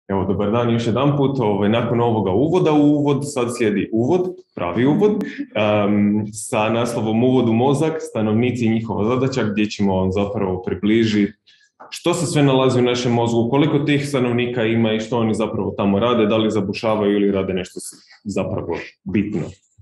Evo, dobar dan još jedan put. Nakon ovoga uvoda u uvod, sad slijedi uvod, pravi uvod, sa naslovom Uvod u mozak, stanovnici i njihova zadaća, gdje ćemo vam zapravo približiti što se sve nalazi u našem mozgu, koliko tih stanovnika ima i što oni zapravo tamo rade, da li zabušavaju ili rade nešto zapravo bitno.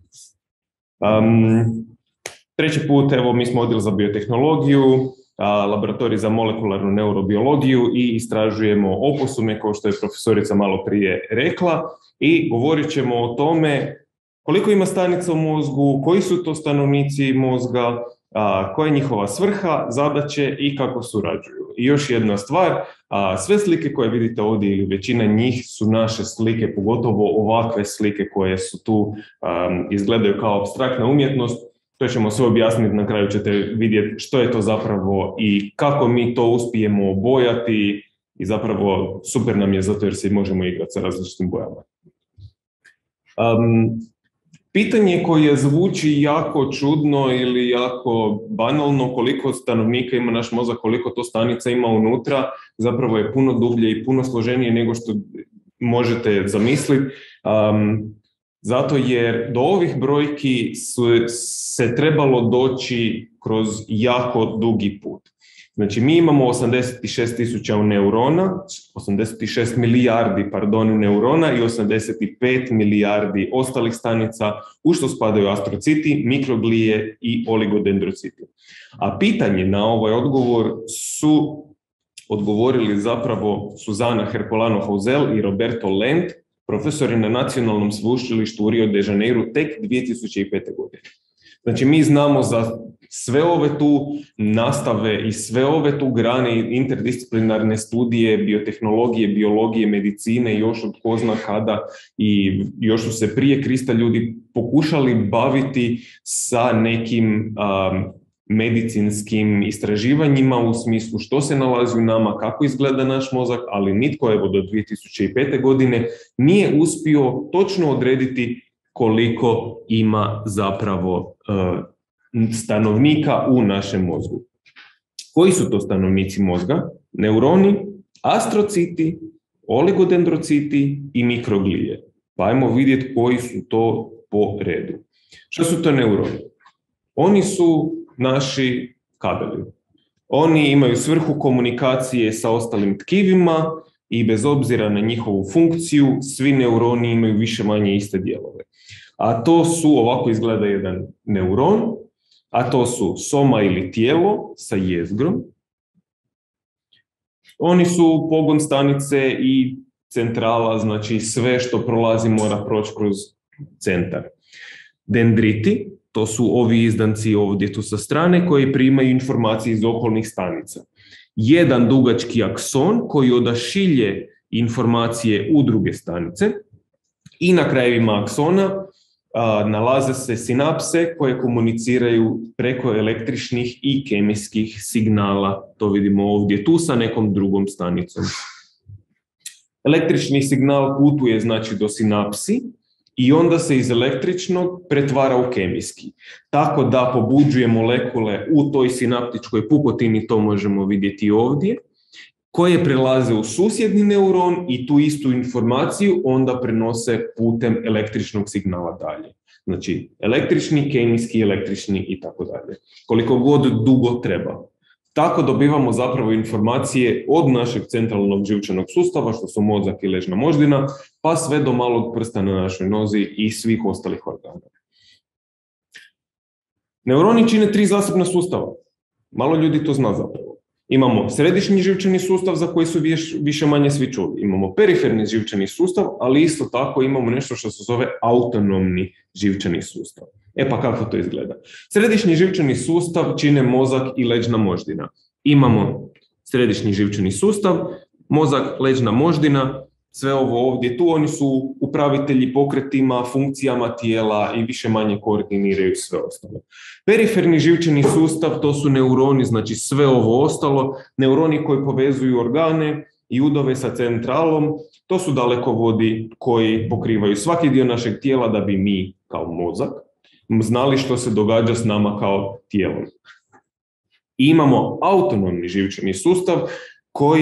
Treći put, evo, mi smo odjel za biotehnologiju, laboratorij za molekularnu neurobiologiju i istražujemo oposume, kao što je profesorica malo prije rekla, i govorit ćemo o tome koliko ima stanica u mozgu, koji su to stanovnici mozga, koja je njihova svrha, zadaće i kako surađuju. I još jedna stvar, sve slike koje vidite ovdje ili većina njih su naše slike, pogotovo ovakve slike koje su tu, izgledaju kao apstraktna umjetnost. To ćemo sve objasniti, na kraju ćete vidjeti što je to zapravo i kako mi to uspijemo obojati i zapravo super nam je zato jer se možemo igrati sa različitim bojama. Pitanje koje zvuči jako čudno ili jako banalno, koliko stanovnika ima naš mozak, koliko to stanica ima unutra, zapravo je puno dublje i puno složenije nego što možete zamisliti. Zato jer do ovih brojki se trebalo doći kroz jako dugi put. Znači, mi imamo 86.000 neurona, 86 milijardi, neurona i 85 milijardi ostalih stanica, u što spadaju astrociti, mikroglije i oligodendrociti. A pitanje na ovaj odgovor su odgovorili zapravo Suzana Herculano-Hauzel i Roberto Lent, profesori na Nacionalnom sveučilištu u Rio de Janeiru tek 2005. godine. Znači, mi znamo za sve ove tu nastave i sve ove tu grane interdisciplinarne studije, biotehnologije, biologije, medicine, još od ko zna kada, i još su se prije Krista ljudi pokušali baviti sa nekim medicinskim istraživanjima u smislu što se nalazi u nama, kako izgleda naš mozak, ali nitko evo do 2005. godine nije uspio točno odrediti koliko ima zapravo stanovnika u našem mozgu. Koji su to stanovnici mozga? Neuroni, astrociti, oligodendrociti i mikroglije. Pa ajmo vidjeti koji su to po redu. Što su to neuroni? Oni su naši kabeli. Oni imaju svrhu komunikacije sa ostalim tkivima i bez obzira na njihovu funkciju, svi neuroni imaju više manje iste dijelove. A to su, ovako izgleda jedan neuron, a to su soma ili tijelo sa jezgrom. Oni su pogon stanice i centrala, znači sve što prolazi mora proći kroz centar. Dendriti, to su ovi izdanci ovdje tu sa strane koji primaju informacije iz okolnih stanica. Jedan dugački akson koji odašilje informacije u druge stanice i na krajevima aksona nalaze se sinapse koje komuniciraju preko električnih i kemijskih signala. To vidimo ovdje tu sa nekom drugom stanicom. Električni signal putuje znači do sinapsi i onda se iz električnog pretvara u kemijski. Tako da pobuđuje molekule u toj sinaptičkoj pukotini, to možemo vidjeti ovdje, koje prelaze u susjedni neuron i tu istu informaciju onda prenose putem električnog signala dalje. Znači, električni, kemijski, električni i tako dalje. Koliko god dugo treba. Tako dobivamo zapravo informacije od našeg centralnog živčanog sustava, što su mozak i ležna moždina, pa sve do malog prsta na našoj nozi i svih ostalih organa. Neuroni čine 3 zasebna sustava. Malo ljudi to zna zapravo. Imamo središnji živčani sustav za koji su više manje svi čuli. Imamo periferni živčani sustav, ali isto tako imamo nešto što se zove autonomni živčani sustav. E pa kako to izgleda? Središnji živčani sustav čine mozak i leđna moždina. Imamo središnji živčani sustav, mozak, leđna moždina, sve ovo ovdje tu, oni su upravitelji pokretima, funkcijama tijela i više manje koordiniraju sve ostalo. Periferni živčani sustav, to su neuroni, znači sve ovo ostalo, neuroni koji povezuju organe i udove sa centralom, to su dalekovodi koji pokrivaju svaki dio našeg tijela da bi mi, kao mozak, znali što se događa s nama kao tijelom. I imamo autonomni živčani sustav koji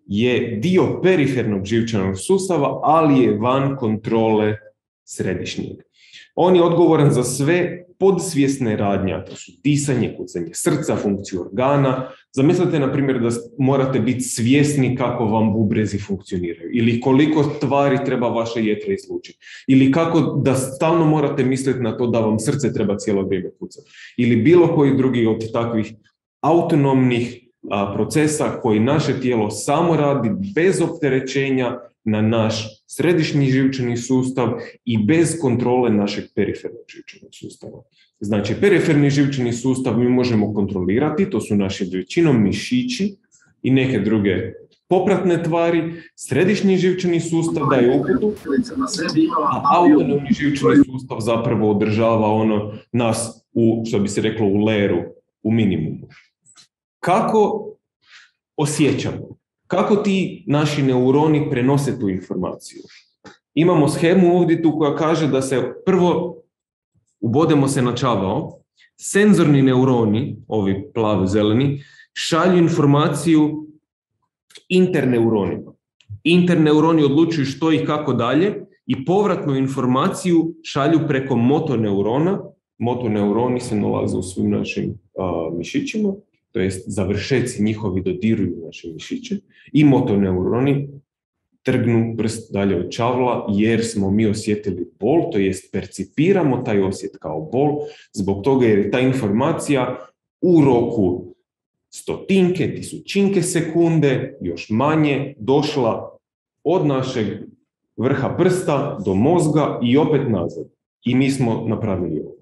je dio perifernog živčanog sustava, ali je van kontrole središnjeg. On je odgovoran za sve podsvjesne radnje, to su disanje, kucanje srca, funkciju organa. Zamislite, na primjer, da morate biti svjesni kako vam bubrezi funkcioniraju, ili koliko tvari treba vaše jetra izlučiti, ili kako da stalno morate misliti na to da vam srce treba cijelo vrijeme kucati, ili bilo koji drugi od takvih autonomnih procesa koji naše tijelo samo radi bez opterećenja na naš središnji živčani sustav i bez kontrole našeg perifernog živčanog sustava. Znači, periferni živčani sustav mi možemo kontrolirati, to su naši većinom mišići i neke druge popratne tvari. Središnji živčani sustav daje uputu, a autonomni živčani sustav zapravo održava nas što bi se reklo, u leru, u minimumu. Kako osjećamo? Kako ti naši neuroni prenose tu informaciju? Imamo shemu ovdje tu koja kaže da se prvo ubodemo se na čavao, senzorni neuroni, ovi plavo-zeleni, šalju informaciju interneuronima. Interneuroni odlučuju što i kako dalje i povratnu informaciju šalju preko motoneurona. Motoneuroni se nalaze u svim našim mišićima, to jest završeci njihovi dodiruju naše mišiće, i motoneuroni trgnu prst dalje od čavla jer smo mi osjetili bol, to jest percipiramo taj osjet kao bol, zbog toga jer je ta informacija u roku stotinke, tisućinke sekunde, još manje, došla od našeg vrha prsta do mozga i opet nazad. I mi smo napravili ovo.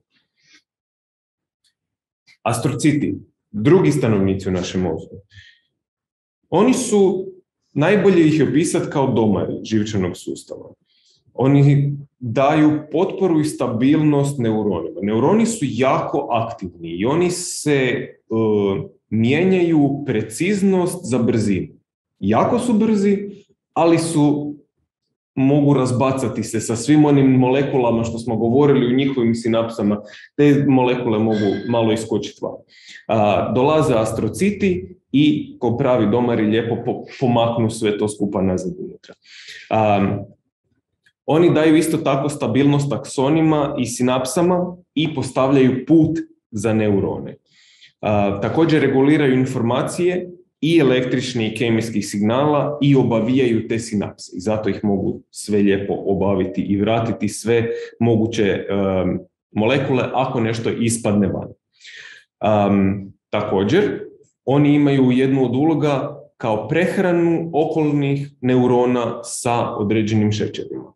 Astrociti, drugi stanovnici u našem mozgu, oni su, najbolje ih je opisati kao domari živčanog sustava. Oni daju potporu i stabilnost neuronima. Neuroni su jako aktivni i oni se mijenjaju preciznost za brzinu. Jako su brzi, ali mogu razbacati se sa svim onim molekulama što smo govorili u njihovim sinapsama. Te molekule mogu malo iskočiti van. Dolaze astrociti i ko pravi domari lijepo pomaknu sve to skupa nazad unutra. Oni daju isto tako stabilnost aksonima i sinapsama i postavljaju put za neurone. Također reguliraju informacije i električnih i kemijskih signala i obavijaju te sinapse. I zato ih mogu sve lijepo obaviti i vratiti sve moguće molekule ako nešto ispadne van. Također, oni imaju jednu od uloga kao prehranu okolnih neurona sa određenim šećerima.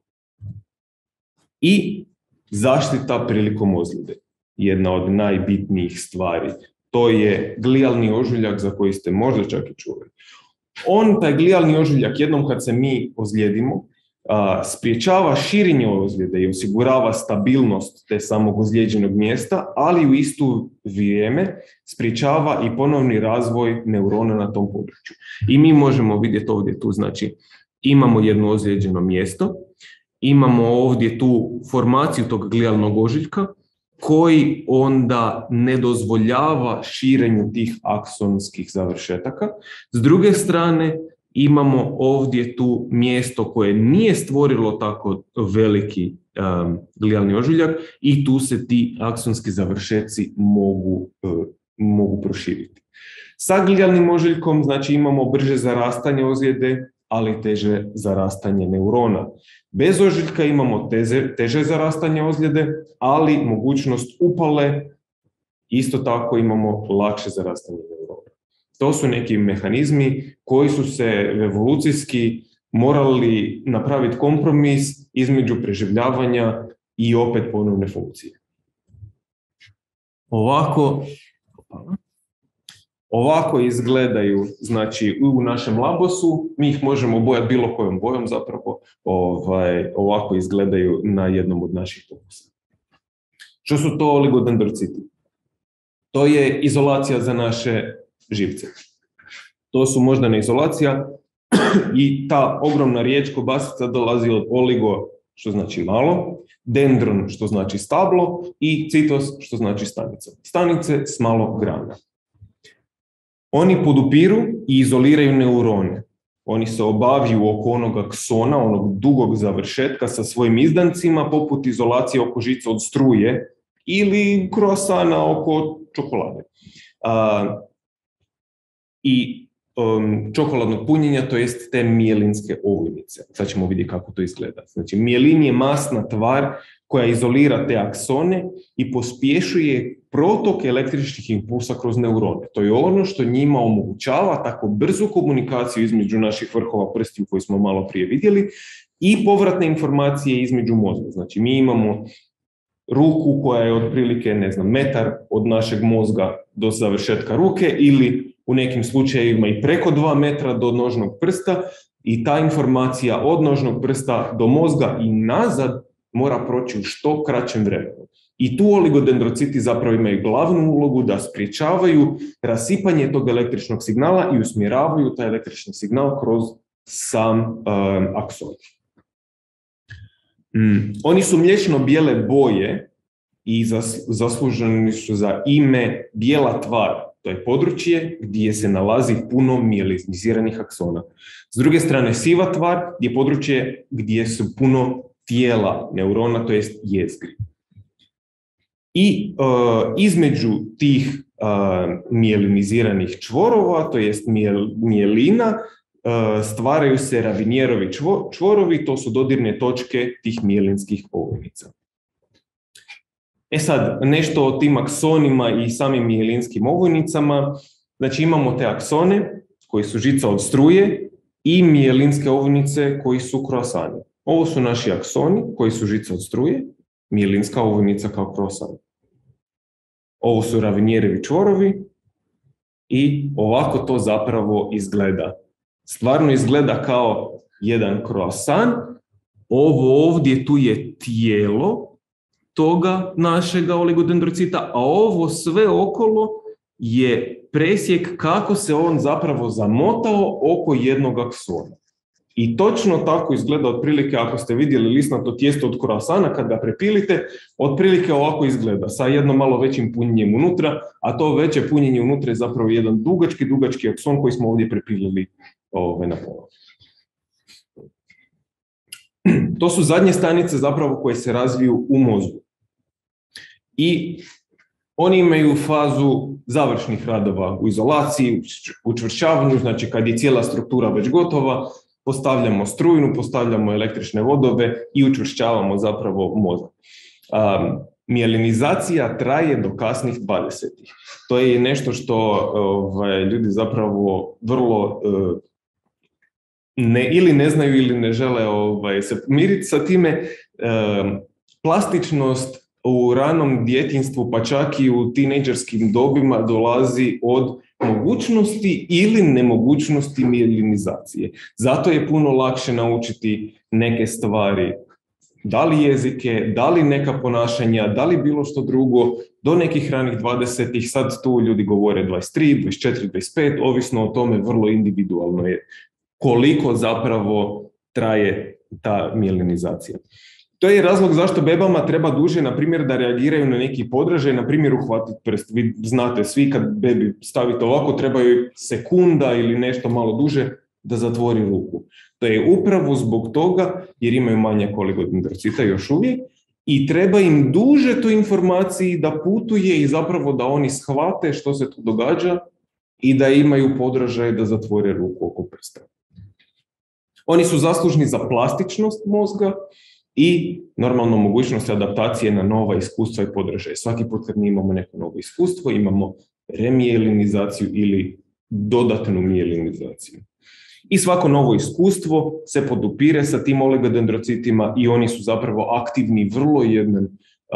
I zaštita prilikom ozljede. Jedna od najbitnijih stvari. To je glijalni ožuljak za koji ste možda čak i čuli. Taj glijalni ožuljak, jednom kad se mi ozlijedimo, spriječava širenje ozljede i osigurava stabilnost te samog ozlijeđenog mjesta, ali u isto vrijeme spriječava i ponovni razvoj neurona na tom području. I mi možemo vidjeti ovdje tu, znači imamo jedno ozlijeđeno mjesto, imamo ovdje tu formaciju tog glijalnog ožiljka koji onda ne dozvoljava širenju tih aksonskih završetaka. S druge strane, imamo ovdje tu mjesto koje nije stvorilo tako veliki glijalni ožuljak i tu se ti aksonski završeci mogu proširiti. Sa glijalnim ožiljkom, znači, imamo brže zarastanje ozljede, ali teže zarastanje neurona. Bez ožiljka imamo teže zarastanje ozljede, ali mogućnost upale, isto tako imamo lakše zarastanje neurona. To su neki mehanizmi koji su se evolucijski morali napraviti kompromis između preživljavanja i opet ponovne funkcije. Ovako izgledaju, znači, u našem labosu, mi ih možemo bojati bilo kojom bojom zapravo, ovako izgledaju na jednom od naših pokusa. Što su to oligodendrociti? To je izolacija za naše živce. To su moždana izolacija i ta ogromna riječ kobasica dolazi od oligo, što znači malo, dendron, što znači stablo, i citos, što znači stanica. Stanice s malo grana. Oni podupiru i izoliraju neurone. Oni se obaviju oko onog aksona, onog dugog završetka sa svojim izdancima, poput izolacije oko žice od struje ili kroasana oko čokolade. I čokoladnog punjenja, to jest te mijelinske ovojnice. Sad ćemo vidjeti kako to izgleda. Znači, mijelin je masna tvar koja izolira te aksone i pospješuje protok električnih impulsa kroz neurone. To je ono što njima omogućava tako brzu komunikaciju između naših vrhova prstiju koji smo malo prije vidjeli i povratne informacije između mozga. Znači, mi imamo ruku koja je otprilike, metar od našeg mozga do završetka ruke ili u nekim slučajevima i preko 2 metra do nožnog prsta i ta informacija od nožnog prsta do mozga i nazad mora proći u što kraćem vremenu. I tu oligodendrociti zapravo imaju glavnu ulogu da sprječavaju rasipanje tog električnog signala i usmjeravaju taj električni signal kroz sam akson. Oni su mliječno-bijele boje i zasluženi su za ime bijela tvar. To je područje gdje se nalazi puno mijeliniziranih aksona. S druge strane, siva tvar je područje gdje su puno tijela neurona, to jest jezgri. I između tih mijeliniziranih čvorova, to jest mijelina, stvaraju se Ravinjerovi čvorovi, to su dodirne točke tih mijelinskih ovojnica. Sad, nešto o tim aksonima i samim mijelinskim ovojnicama. Znači, imamo te aksone koji su žica od struje i mijelinske ovojnice koji su kroasani. Ovo su naši aksoni koji su žica od struje, mijelinska ovojnica kao kroasan. Ovo su Ravinjerovi čvorovi i ovako to zapravo izgleda. Stvarno izgleda kao jedan kroasan. Ovo ovdje tu je tijelo toga našega oligodendrocita, a ovo sve okolo je presjek kako se on zapravo zamotao oko jednog aksona. I točno tako izgleda otprilike, ako ste vidjeli lisnato tijesto od kroasana, kad ga prepilite, otprilike ovako izgleda, sa jednom malo većim punjenjem unutra, a to veće punjenje unutra je zapravo jedan dugački akson koji smo ovdje prepilili na pola. To su zadnje stanice zapravo koje se razviju u mozgu. I oni imaju fazu završnih radova u izolaciji, u učvršćavanju, znači kad je cijela struktura već gotova, postavljamo strujnu, postavljamo električne vodove i učvršćavamo zapravo mozak. Mielinizacija traje do kasnih 20-ih. To je nešto što ljudi zapravo vrlo ili ne znaju ili ne žele se miriti sa time. Plastičnost u ranom djetinjstvu, pa čak i u tinejdžerskim dobima, dolazi od mogućnosti ili nemogućnosti mielinizacije. Zato je puno lakše naučiti neke stvari, da li jezike, da li neka ponašanja, da li bilo što drugo, do nekih ranih 20-ih, sad tu ljudi govore 23, 24, 25, ovisno o tome, vrlo individualno je koliko zapravo traje ta mielinizacija. To je razlog zašto bebama treba duže, na primjer, da reagiraju na neki podražaj, na primjer uhvatiti prst. Vi znate svi, kad bebi stavite ovako, treba joj sekunda ili nešto malo duže da zatvori ruku. To je upravo zbog toga jer imaju manjak oligodendrocita još uvijek i treba im duže tu informaciji da putuje i zapravo da oni shvate što se tu događa i da imaju podražaj da zatvore ruku oko prsta. Oni su zaslužni za plastičnost mozga i normalno mogućnost adaptacije na nova iskustva i podražaje. Svaki put kad mi imamo neko novo iskustvo, imamo remijelinizaciju ili dodatnu mielinizaciju. I svako novo iskustvo se podupire sa tim oligodendrocitima i oni su zapravo aktivni, vrlo jedan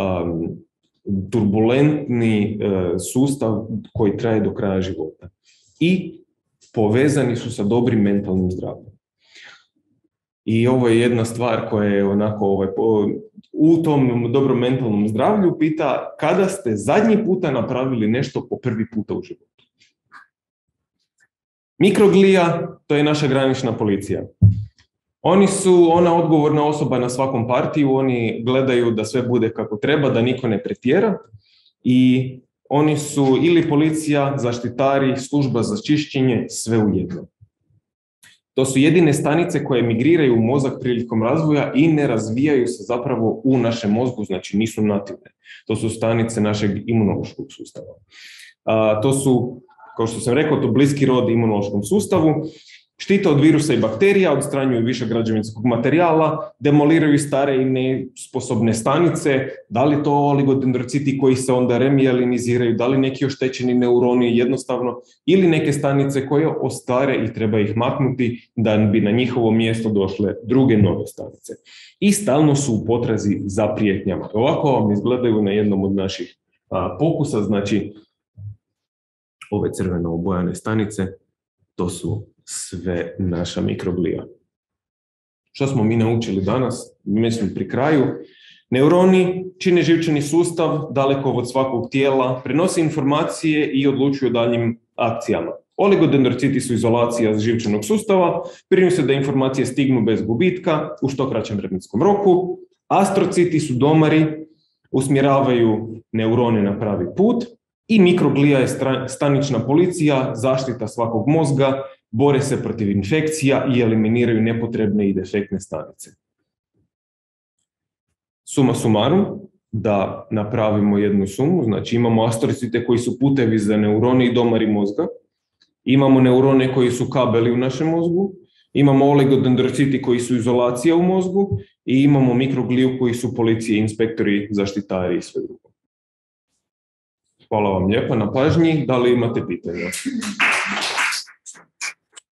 turbulentni sustav koji traje do kraja života. I povezani su sa dobrim mentalnim zdravljem. I ovo je jedna stvar koja je onako u tom dobrom mentalnom zdravlju pita kada ste zadnji puta napravili nešto po prvi puta u životu. Mikroglija, to je naša granična policija. Oni su ona odgovorna osoba na svakom partiju, oni gledaju da sve bude kako treba, da niko ne pretjera i oni su ili policija, zaštitari, služba za čišćenje, sve u jednom. To su jedine stanice koje migriraju u mozak prilikom razvoja i ne razvijaju se zapravo u našem mozgu, znači nisu nativne. To su stanice našeg imunološkog sustava. To su, kao što sam rekao, to bliski rod imunološkom sustavu. Štite od virusa i bakterija, odstranjuju više građevinskog materijala, demoliraju stare i nesposobne stanice, da li to oligodendrociti koji se onda remijeliniziraju, da li neki oštećeni neuroni jednostavno, ili neke stanice koje ostare i treba ih maknuti da bi na njihovo mjesto došle druge nove stanice. I stalno su u potrazi za prijetnjama. Ovako vam izgledaju na jednom od naših pokusa, znači ove crveno obojane stanice, to su sve naša mikroglija. Što smo mi naučili danas? Mislim pri kraju. Neuroni čine živčani sustav daleko od svakog tijela, prenose informacije i odlučuju o daljnjim akcijama. Oligodendrociti su izolacija živčanog sustava, brinu se da informacije stignu bez gubitka u što kraćem vremenskom roku. Astrociti su domari, usmjeravaju neurone na pravi put i mikroglija je stanična policija, zaštita svakog mozga, bore se protiv infekcija i eliminiraju nepotrebne i defektne stanice. Suma sumarum, da napravimo jednu sumu, znači imamo astrocite koji su putevi za neurone i domari mozga, imamo neurone koji su kabeli u našem mozgu, imamo oligodendrociti koji su izolacija u mozgu i imamo mikrogliju koji su policije, inspektori, zaštitari i sve drugo. Hvala vam lijepa na pažnji, da li imate pitanja?